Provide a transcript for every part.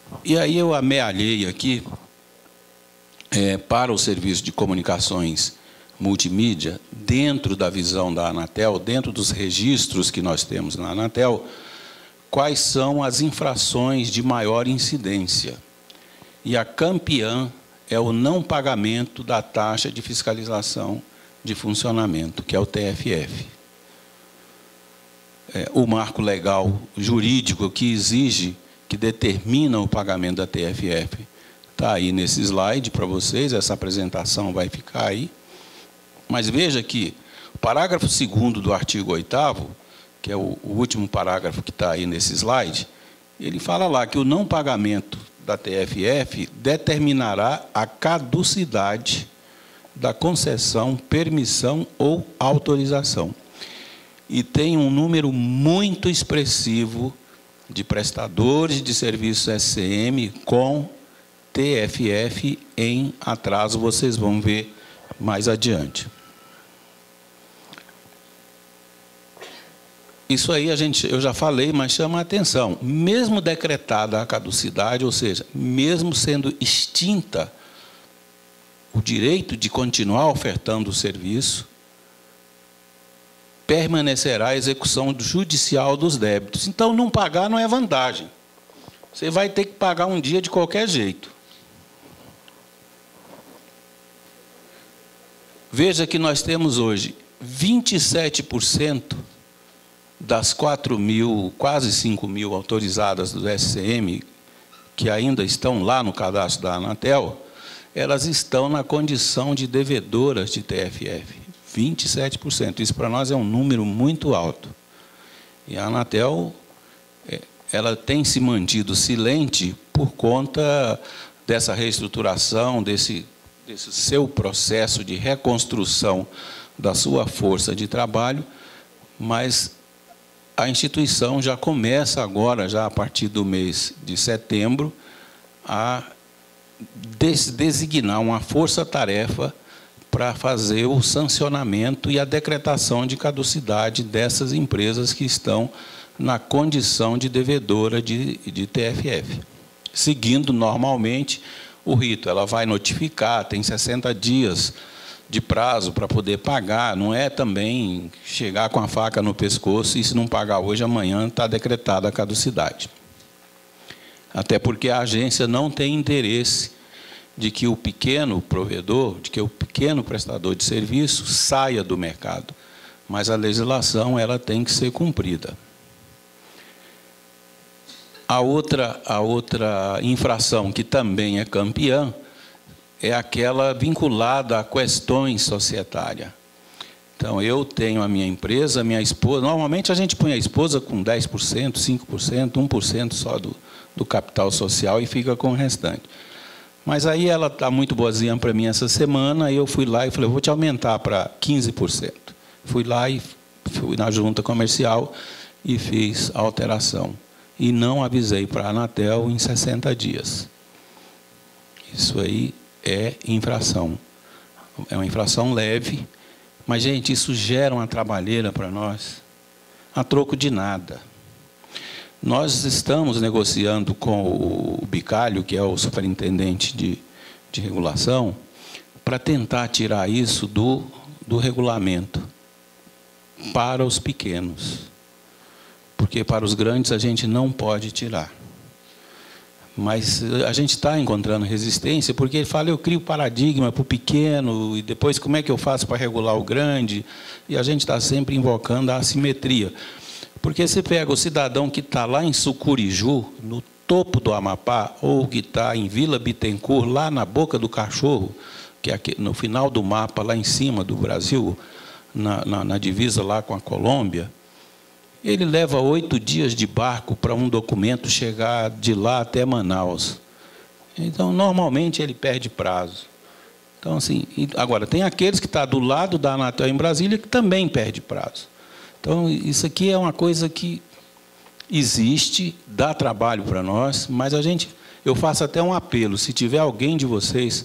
E aí eu amealhei aqui, para o serviço de comunicações multimídia, dentro da visão da Anatel, dentro dos registros que nós temos na Anatel, quais são as infrações de maior incidência. E a campeã é o não pagamento da taxa de fiscalização de funcionamento, que é o TFF. O marco legal jurídico que exige, que determina o pagamento da TFF, está aí nesse slide para vocês, essa apresentação vai ficar aí. Mas veja que o parágrafo 2º do artigo 8º, que é o último parágrafo que está aí nesse slide, ele fala lá que o não pagamento da TFF determinará a caducidade da concessão, permissão ou autorização. E tem um número muito expressivo de prestadores de serviços SCM com TFF em atraso, vocês vão ver mais adiante. Isso aí eu já falei, mas chama a atenção. Mesmo decretada a caducidade, ou seja, mesmo sendo extinta o direito de continuar ofertando o serviço, permanecerá a execução judicial dos débitos. Então, não pagar não é vantagem. Você vai ter que pagar um dia de qualquer jeito. Veja que nós temos hoje 27% das 4.000, quase 5.000 autorizadas do SCM, que ainda estão lá no cadastro da Anatel, elas estão na condição de devedoras de TFF. 27%. Isso para nós é um número muito alto. E a Anatel, ela tem se mantido silente por conta dessa reestruturação, desse seu processo de reconstrução da sua força de trabalho, mas a instituição já começa agora, já a partir do mês de setembro, a designar uma força-tarefa para fazer o sancionamento e a decretação de caducidade dessas empresas que estão na condição de devedora de TFF. Seguindo normalmente o rito, ela vai notificar, tem 60 dias de prazo para poder pagar, não é também chegar com a faca no pescoço e se não pagar hoje, amanhã está decretada a caducidade. Até porque a agência não tem interesse de que o pequeno provedor, de que o pequeno prestador de serviço saia do mercado. Mas a legislação ela tem que ser cumprida. A outra infração que também é campeã é aquela vinculada a questões societárias. Então, eu tenho a minha empresa, minha esposa. Normalmente, a gente põe a esposa com 10%, 5%, 1% só do capital social e fica com o restante. Mas aí ela está muito boazinha para mim essa semana, e eu fui lá e falei, vou te aumentar para 15%. Fui lá e fui na junta comercial e fiz a alteração. E não avisei para a Anatel em 60 dias. Isso aí é infração. É uma infração leve, mas, gente, isso gera uma trabalheira para nós, a troco de nada. Nós estamos negociando com o Bicalho, que é o superintendente de regulação, para tentar tirar isso do regulamento para os pequenos. Porque para os grandes a gente não pode tirar. Mas a gente está encontrando resistência, porque ele fala, eu crio paradigma para o pequeno, e depois como é que eu faço para regular o grande? E a gente está sempre invocando a assimetria. Porque você pega o cidadão que está lá em Sucuriju, no topo do Amapá, ou que está em Vila Bittencourt, lá na Boca do Cachorro, que é aqui, no final do mapa, lá em cima do Brasil, na divisa lá com a Colômbia, ele leva 8 dias de barco para um documento chegar de lá até Manaus. Então, normalmente, ele perde prazo. Então, assim, agora, tem aqueles que estão do lado da Anatel em Brasília que também perde prazo. Então, isso aqui é uma coisa que existe, dá trabalho para nós, mas eu faço até um apelo, se tiver alguém de vocês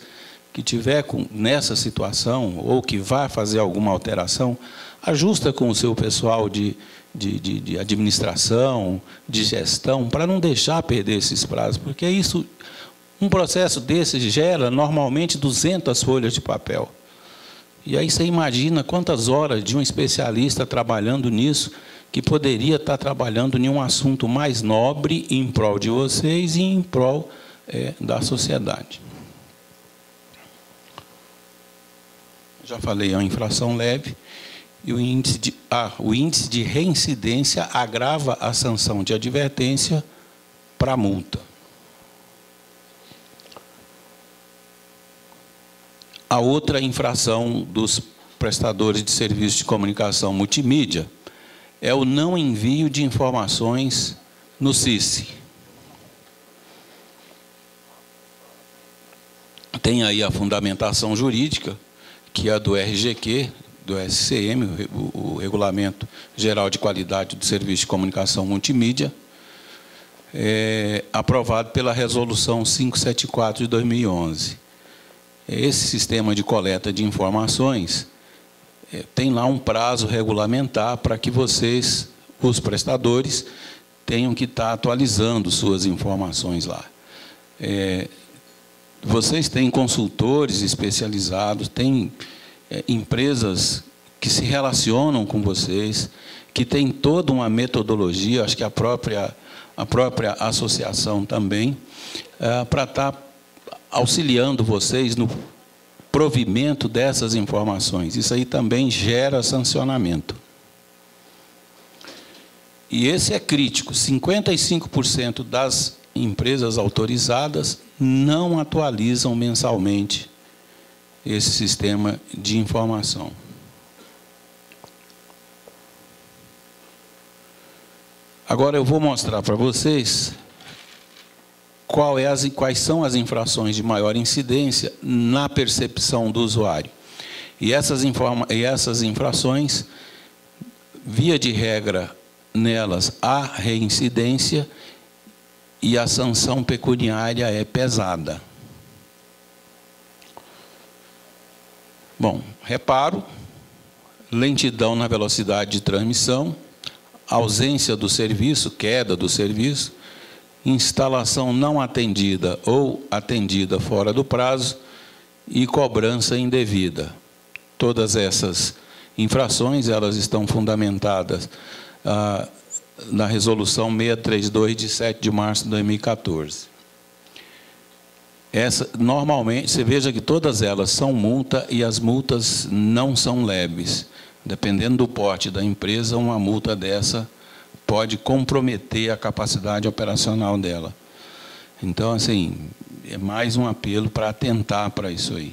que tiver nessa situação ou que vai fazer alguma alteração, ajusta com o seu pessoal de administração, de gestão, para não deixar perder esses prazos, porque isso, um processo desse gera normalmente 200 folhas de papel. E aí você imagina quantas horas de um especialista trabalhando nisso, que poderia estar trabalhando em um assunto mais nobre em prol de vocês e em prol da sociedade. Já falei, é uma infração leve. E o índice de reincidência agrava a sanção de advertência para multa. A outra infração dos prestadores de serviços de comunicação multimídia é o não envio de informações no SISI. Tem aí a fundamentação jurídica, que é a do RGQ, do SCM, o Regulamento Geral de Qualidade do Serviço de Comunicação Multimídia, aprovado pela Resolução 574 de 2011. Esse sistema de coleta de informações tem lá um prazo regulamentar para que vocês, os prestadores, tenham que estar atualizando suas informações lá. Vocês têm consultores especializados, têm empresas que se relacionam com vocês, que têm toda uma metodologia, acho que a própria associação também, para estar auxiliando vocês no provimento dessas informações. Isso aí também gera sancionamento. E esse é crítico, 55% das empresas autorizadas não atualizam mensalmente esse sistema de informação. Agora eu vou mostrar para vocês quais são as infrações de maior incidência na percepção do usuário. E essas infrações, via de regra, nelas há reincidência e a sanção pecuniária é pesada. Bom, reparo, lentidão na velocidade de transmissão, ausência do serviço, queda do serviço, instalação não atendida ou atendida fora do prazo e cobrança indevida. Todas essas infrações, elas estão fundamentadas na Resolução 632, de 7 de março de 2014. Normalmente, você veja que todas elas são multa e as multas não são leves. Dependendo do porte da empresa, uma multa dessa pode comprometer a capacidade operacional dela. Então, assim, é mais um apelo para atentar para isso aí.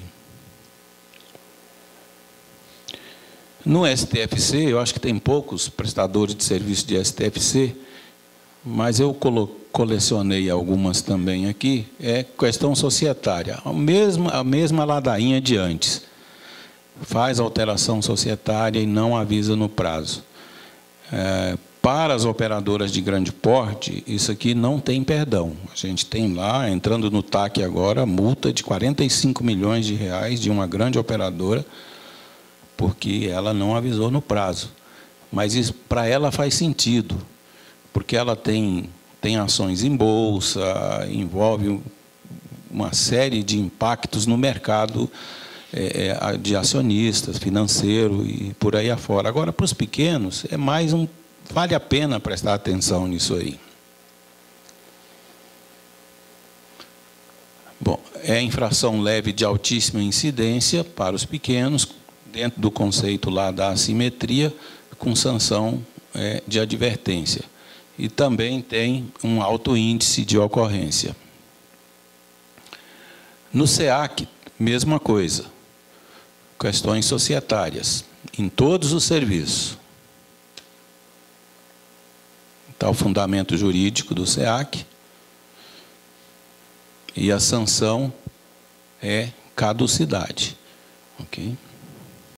No STFC, eu acho que tem poucos prestadores de serviço de STFC, mas eu colecionei algumas também aqui, é questão societária. A mesma ladainha de antes. Faz alteração societária e não avisa no prazo. Para as operadoras de grande porte, isso aqui não tem perdão. A gente tem lá, entrando no TAC agora, multa de 45 milhões de reais de uma grande operadora, porque ela não avisou no prazo. Mas isso para ela faz sentido, porque ela tem ações em bolsa, envolve uma série de impactos no mercado de acionistas, financeiro e por aí afora. Agora, para os pequenos, vale a pena prestar atenção nisso aí. Bom, é infração leve de altíssima incidência para os pequenos, dentro do conceito lá da assimetria, com sanção de advertência. E também tem um alto índice de ocorrência. No SEAC, mesma coisa. Questões societárias, em todos os serviços. Está o fundamento jurídico do SEAC. E a sanção é caducidade. Ok?